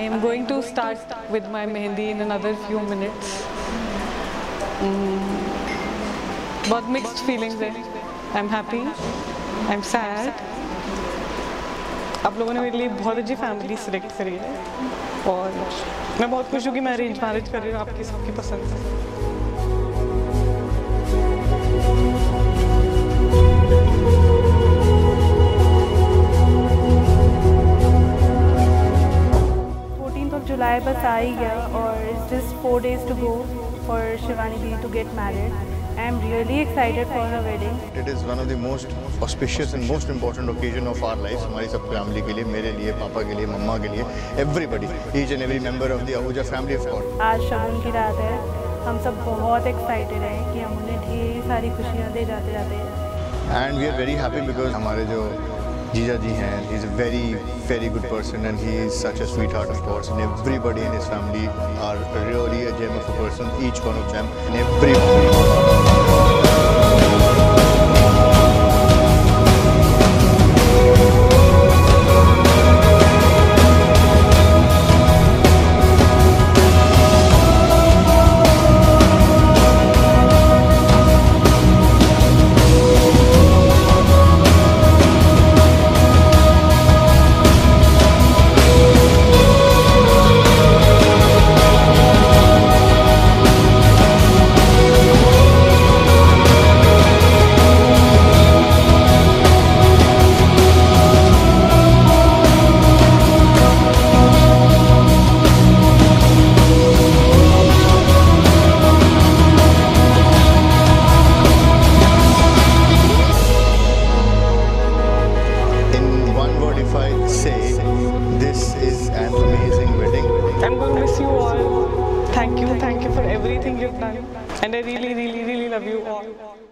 am going to start with my mehendi in another few minutes. बहुत mixed feelings है. I'm happy, I'm sad. आप लोगों ने मेरे लिए बहुत अच्छी फैमिली सिलेक्ट करी है और मैं बहुत खुश हूँ कि मैं अरेंज मैरिज कर रही हूँ आपकी सबकी पसंद से. जुलाई बस आ ही गया और it's just 4 days to go for Shivani Dee to get married. I am really excited for her wedding. It is one of the most auspicious and most important occasion of our lives. हमारी सब family के लिए, मेरे लिए, पापा के लिए, मम्मा के लिए, everybody, each and every member of the Ahuja family of God. आज शगुन की रात है. हम सब बहुत excited हैं कि हम उन्हें ढेर सारी खुशियाँ दे जाते जाते हैं. And we are very happy because हमारे जो जीजा जी हैं, he is a very very good person and he is such a sweetheart of course, and everybody in his family are really a gem of a person, each one of them, and everybody. Thank you for everything you've done, and I really love you all.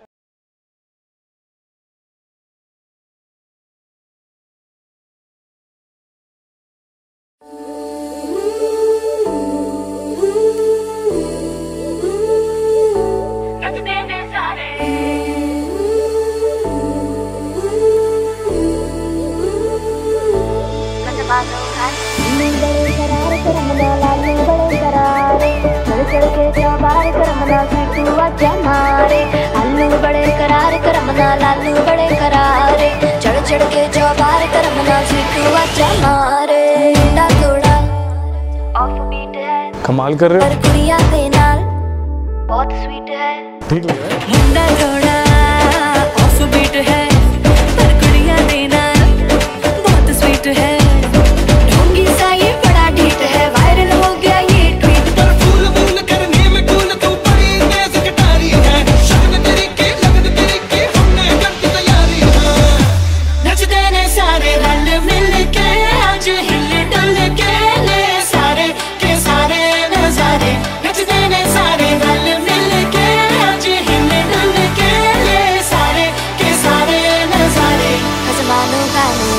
अल्लू बड़े करार करमना लालू बड़े करारे चढ़ चढ़ के चौबार करमना situ आजा मारे मुंडा थोड़ा ऑफ बीट है कमाल कर रहे हो पर कुड़िया दे नाल बहुत स्वीट है ठीक लग रहा है मुंडा थोड़ा ऑफ बीट है पर कुड़िया दे नाल बहुत स्वीट है ढोंगी सा ये बड़ा ढीठ है वायरल हो गया ये ट्वीट पर फूल फूल करने में कूल तू बड़ी तेज कटारी है शगन तेरी की लगन तेरी की हमने कर दी तैयारी है नच देने सारे रल मिल के आज हिल डुल के ले सारे के सारे नजारे नच देने सारे रल मिल के आज हिल डुल के ले सारे के सारे नजारे खजमानो गाने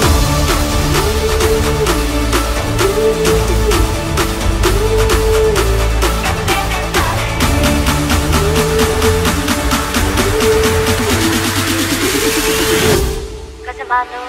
Manu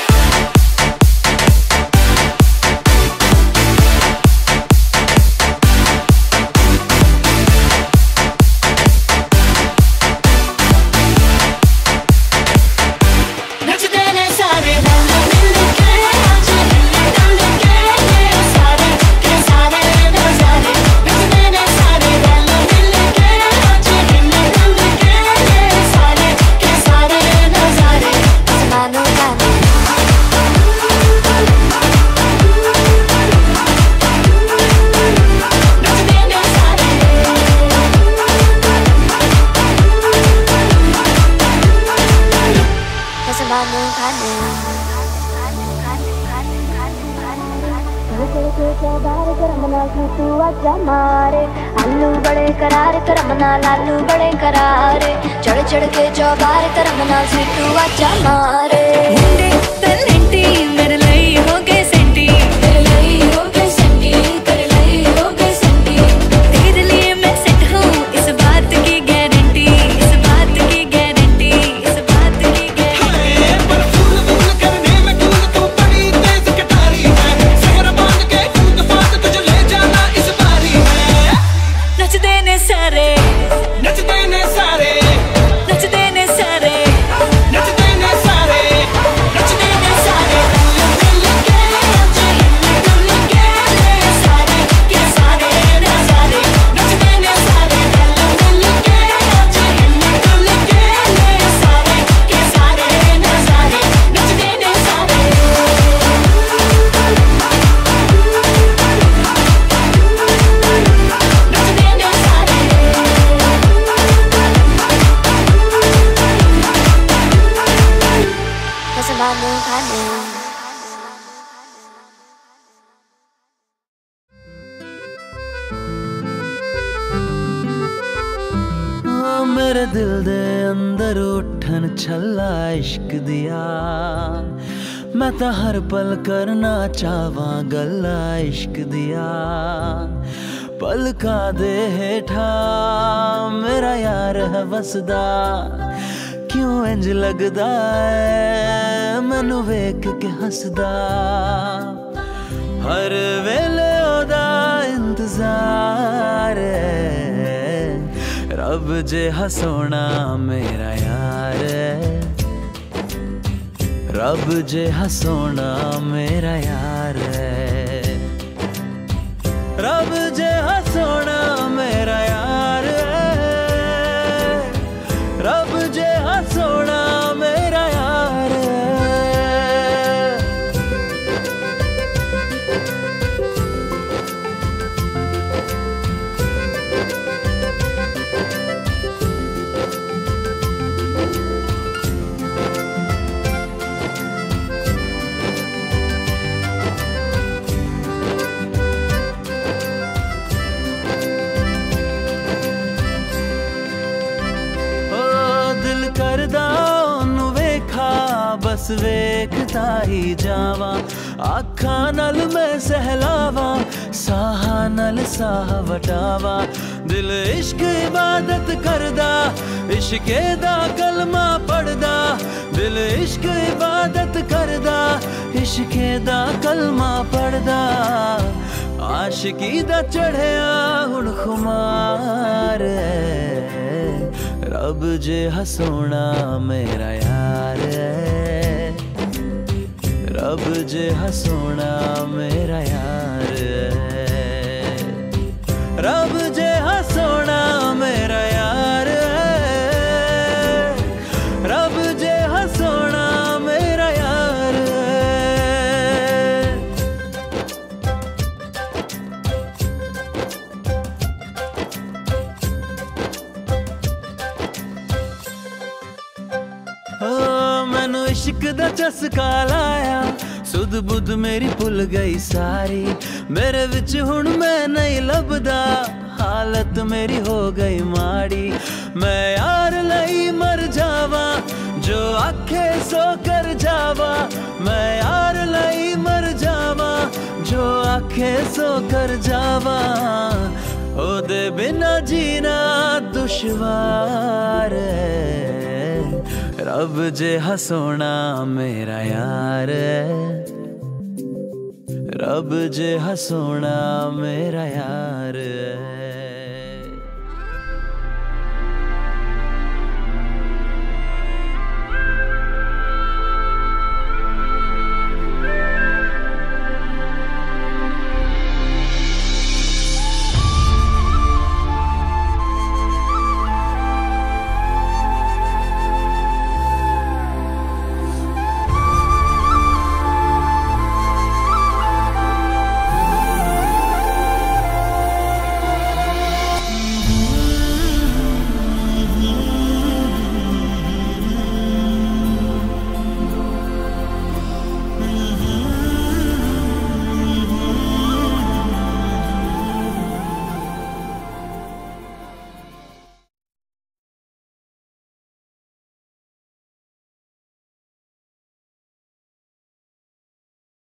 अल्लू बड़े करार करमना लालू बड़े करारे चढ़ चढ़ के चौबार करमना सीटू आजा मारे मुंडे तलेंटी मेरे लई हो गए सेंटी तेरे लई हो गए सेंटी तेरे लई हो गए सेंटी तेरे लिए मैं सेट हूँ इस बात की गारंटी इस बात की गारंटी इस बात की गारंटी पर फूल फूल करने में कूल तू बड़ी तेज कटारी है शहर बांध के कूद फाद मेरे दिल दे अंदर उठन छला इश्क दिया मैं तो हर पल करना चाहवा गल्ला इश्क दिया पलका दे हेठा मेरा यार है वसदा क्यों इंज लगदा है मैनू वेख के हसदा हर वेले ओदा इंतजार है रब जे हसोना मेरा यार है रब जे हसोना मेरा यार है रब जे हसोना मेरा यार है रब जे हसोना मेरा यार है करदा ओनू वेखा बस वेखता ही जावा आखा नल मैं सहलावा साहा नल साह वटावा दिल इश्क इबादत करदा इश्के दा कलमा पढ़दा दिल इश्क इबादत करदा इश्के दा कलमा पढ़दा आशिकी दा चढ़िया हुण खुमार रब जे हसोना मेरा यार है रब जे हसोना मेरा यार है रब जे हसोना मेरा यार है रब जे हसोना मेरा यार है मैनू इश्क दा चस्का लाया सुध बुध मेरी भुल गई सारी मेरे विच हुण मैं नहीं लभदा हालत मेरी हो गई माड़ी मैं यार लई मर जावा जो आखे सो कर जावा मैं यार लई मर जावा जो आखे सो कर जावा ओदे बिना जीना दुश्वार है रब जे हसोना मेरा यार है रब जे हसोना मेरा यार है।